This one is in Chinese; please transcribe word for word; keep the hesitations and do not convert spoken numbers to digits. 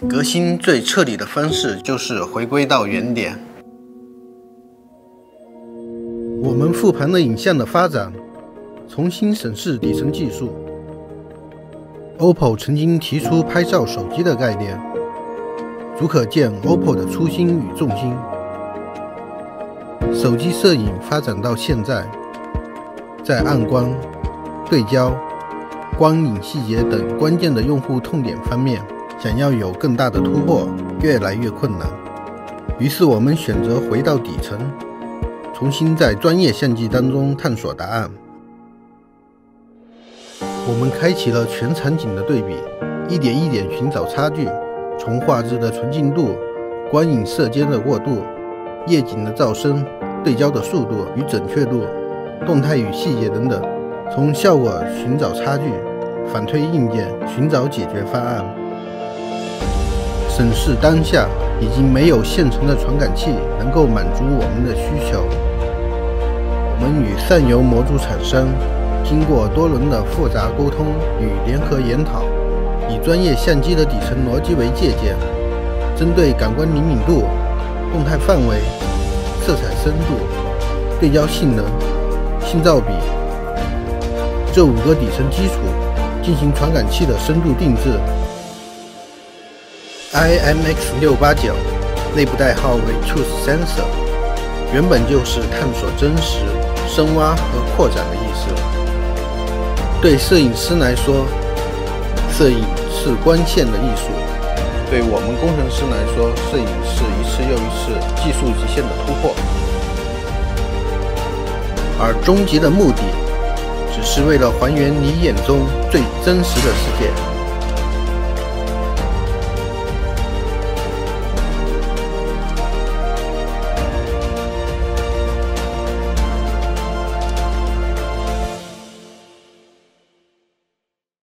革新最彻底的方式就是回归到原点。我们复盘了影像的发展，重新审视底层技术。O P P O 曾经提出拍照手机的概念，足可见 O P P O 的初心与重心。手机摄影发展到现在，在暗光、对焦、光影细节等关键的用户痛点方面，想要有更大的突破，越来越困难。于是我们选择回到底层，重新在专业相机当中探索答案。我们开启了全场景的对比，一点一点寻找差距，从画质的纯净度、光影色间的过渡、夜景的噪声、对焦的速度与准确度、动态与细节等等，从效果寻找差距，反推硬件寻找解决方案。审视当下，已经没有现成的传感器能够满足我们的需求。我们与上游模组厂商经过多轮的复杂沟通与联合研讨，以专业相机的底层逻辑为借鉴，针对感官灵敏度、动态范围、色彩深度、对焦性能、信噪比这五个底层基础进行传感器的深度定制。I M X 六八九 内部代号为 Truth Sensor， 原本就是探索真实、深挖和扩展的意思。对摄影师来说，摄影是光线的艺术；对我们工程师来说，摄影是一次又一次技术极限的突破。而终极的目的，只是为了还原你眼中最真实的世界。